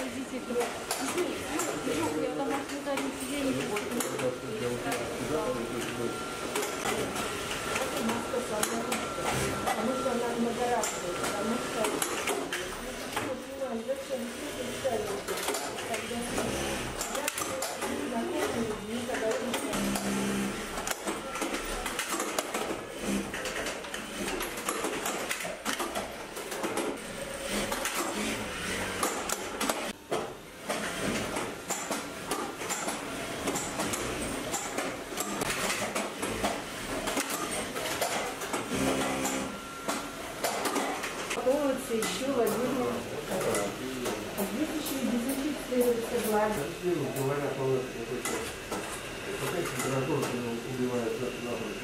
Еще в отдельном здесь еще и дезинфицируется гладь. Говорят, какая температура убивает напротив.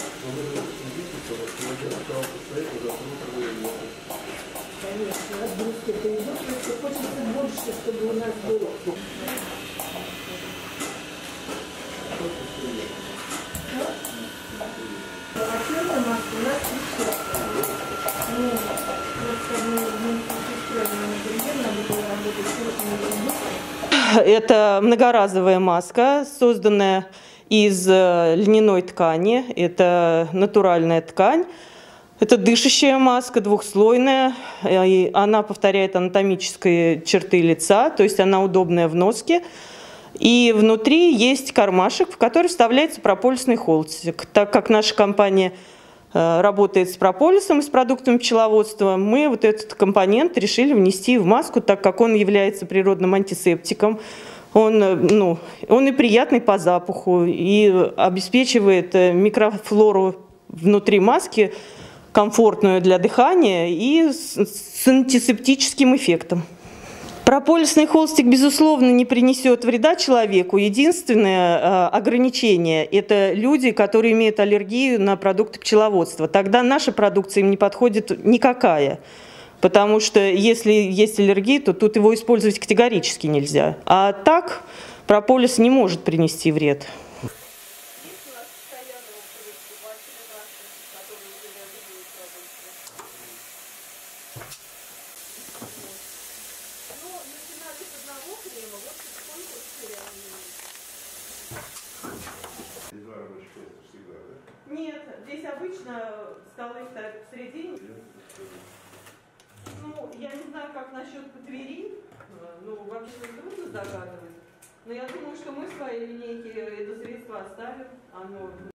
Конечно, отгрузки это идут, если хочется больше, чтобы у нас было. Отсюда маска у нас Это многоразовая маска, созданная из льняной ткани. Это натуральная ткань. Это дышащая маска, двухслойная. И она повторяет анатомические черты лица, то есть она удобная в носке. И внутри есть кармашек, в который вставляется прополисный холстик. Так как наша компания работает с прополисом и с продуктами пчеловодства, мы вот этот компонент решили внести в маску, так как он является природным антисептиком. Он и приятный по запаху, и обеспечивает микрофлору внутри маски, комфортную для дыхания и с антисептическим эффектом. Прополисный холстик, безусловно, не принесет вреда человеку. Единственное ограничение – это люди, которые имеют аллергию на продукты пчеловодства. Тогда наша продукция им не подходит никакая. Потому что если есть аллергия, то тут его использовать категорически нельзя. А так прополис не может принести вред. Нет, здесь обычно столы стоят посередине. Ну, я не знаю, как насчет по Твери. Ну, вообще трудно догадывать. Но я думаю, что мы в своей линейке это средство оставим. Оно